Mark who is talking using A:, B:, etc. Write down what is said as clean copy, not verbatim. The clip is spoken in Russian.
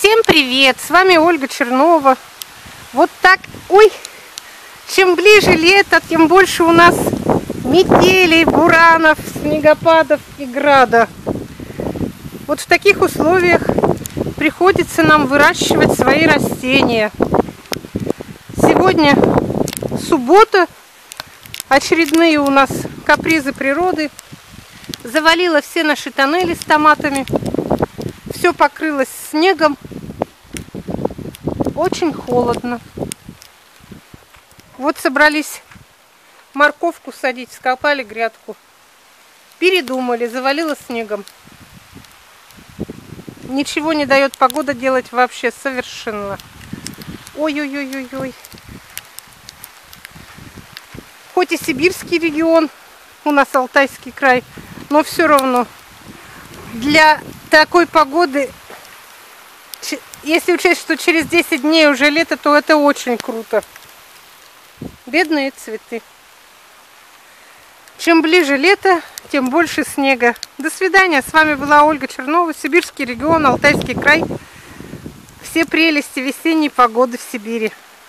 A: Всем привет! С вами Ольга Чернова. Вот так, ой, чем ближе лето, тем больше у нас метелей, буранов, снегопадов и града. Вот в таких условиях приходится нам выращивать свои растения. Сегодня суббота, очередные у нас капризы природы. Завалило все наши тоннели с томатами. Все покрылось снегом. Очень холодно. Вот собрались морковку садить, скопали грядку. Передумали, завалило снегом. Ничего не дает погода делать вообще совершенно. Ой-ой-ой-ой-ой. Хоть и сибирский регион, у нас Алтайский край, но все равно для такой погоды, если учесть, что через 10 дней уже лето, то это очень круто. Бедные цветы. Чем ближе лето, тем больше снега. До свидания. С вами была Ольга Чернова, Сибирский регион, Алтайский край. Все прелести весенней погоды в Сибири.